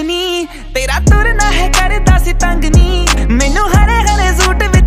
नी तेरा तुरना है करदा सी तंग नी मैनू हरे हरे सूट